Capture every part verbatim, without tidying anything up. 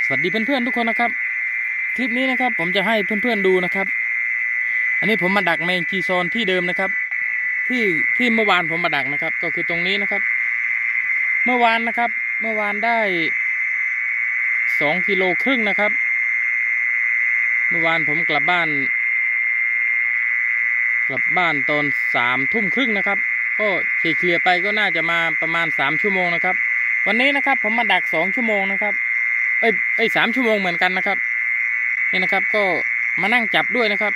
สวัสดีเพื่อนๆทุกคนนะครับคลิปนี้นะครับผมจะให้เพื่อนๆดูนะครับอันนี้ผมมาดักแมงจีซอนที่เดิมนะครับที่ที่เมื่อวานผมมาดักนะครับก็คือตรงนี้นะครับเมื่อวานนะครับเมื่อวานได้สองกิโลครึ่งนะครับเมื่อวานผมกลับบ้านกลับบ้านตอนสามทุ่มครึ่งนะครับก็เฉลี่ยไปก็น่าจะมาประมาณสามชั่วโมงนะครับวันนี้นะครับผมมาดักสองชั่วโมงนะครับเอ้ยเอ้ยสามชั่วโมงเหมือนกันนะครับนี่นะครับก็มานั่งจับด้วยนะครับ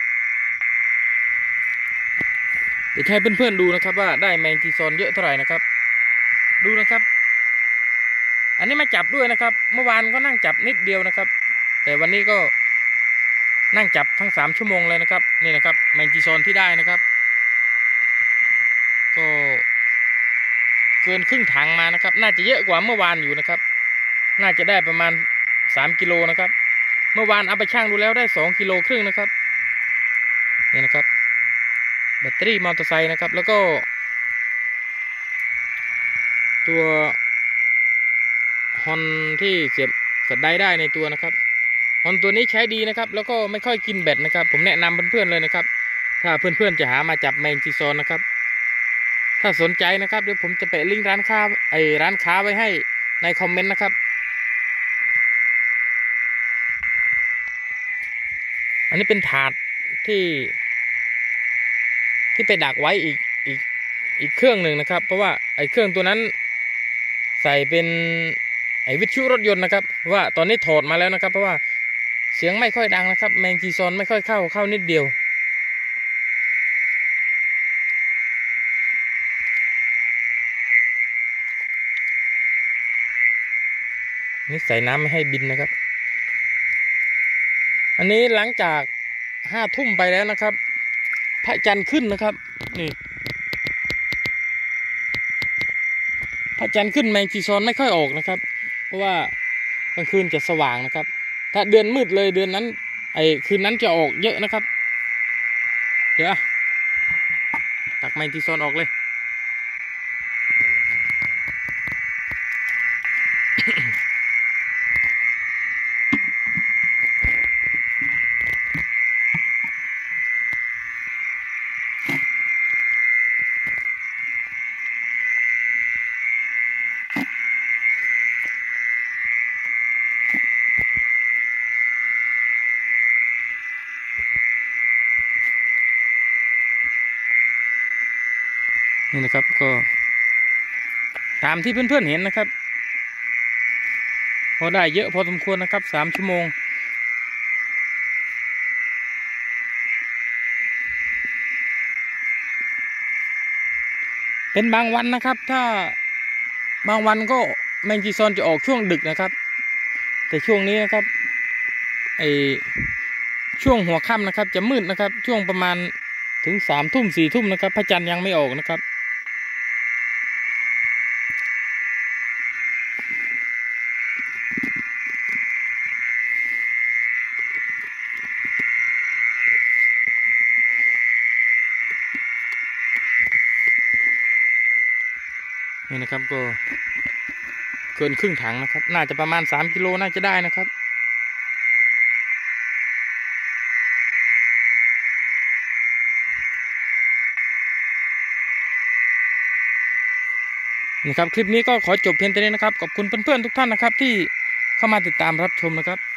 เดี๋ยวให้เพื่อนๆดูนะครับว่าได้แมงจีซอนเยอะเท่าไหร่นะครับดูนะครับอันนี้มาจับด้วยนะครับเมื่อวานก็นั่งจับนิดเดียวนะครับแต่วันนี้ก็นั่งจับทั้งสามชั่วโมงเลยนะครับนี่นะครับแมงจีซอนที่ได้นะครับก็เกินครึ่งถังมานะครับน่าจะเยอะกว่าเมื่อวานอยู่นะครับน่าจะได้ประมาณสามกิโลนะครับเมื่อวานเอาไปชั่งดูแล้วได้สองกิโลครึ่งนะครับนี่นะครับแบตเตอรี่มอเตอร์ไซค์นะครับแล้วก็ตัวฮอนที่เสียบกับไดได้ในตัวนะครับฮอนตัวนี้ใช้ดีนะครับแล้วก็ไม่ค่อยกินแบตนะครับผมแนะนำเพื่อนๆเลยนะครับถ้าเพื่อนๆจะหามาจับแมงจีซอนนะครับถ้าสนใจนะครับเดี๋ยวผมจะแปะลิงก์ร้านค้าไอร้านค้าไว้ให้ในคอมเมนต์นะครับอันนี้เป็นถาดที่ที่ไปดักไว้อีกอีกอีกเครื่องหนึ่งนะครับเพราะว่าไอ้เครื่องตัวนั้นใส่เป็นไอ้วิทยุรถยนต์นะครับว่าตอนนี้ถอดมาแล้วนะครับเพราะว่าเสียงไม่ค่อยดังนะครับแมงจีซอนไม่ค่อยเข้าเข้านิดเดียวนี่ใส่น้ำไม่ให้บินนะครับอันนี้หลังจากห้าทุ่มไปแล้วนะครับพระจันทร์ขึ้นนะครับนี่พระจันทร์ขึ้นแมงจีซอนไม่ค่อยออกนะครับเพราะว่ากลางคืนจะสว่างนะครับถ้าเดือนมืดเลยเดือนนั้นไอ้คืนนั้นจะออกเยอะนะครับเดี๋ยวตักแมงจีซอนออกเลย นี่นะครับก็ตามที่เพื่อนๆเห็นนะครับพอได้เยอะพอสมควรนะครับสามชั่วโมงเป็นบางวันนะครับถ้าบางวันก็แมงจีซอนจะออกช่วงดึกนะครับแต่ช่วงนี้นะครับไอช่วงหัวค่ำนะครับจะมืดนะครับช่วงประมาณถึงสามทุ่มสี่ทุ่มนะครับพระจันทร์ยังไม่ออกนะครับนี่นะครับก็เกินครึ่งถังนะครับน่าจะประมาณสามกิโลน่าจะได้นะครับนะครับคลิปนี้ก็ขอจบเพียงเท่านี้นะครับขอบคุณเพื่อนๆทุกท่านนะครับที่เข้ามาติดตามรับชมนะครับ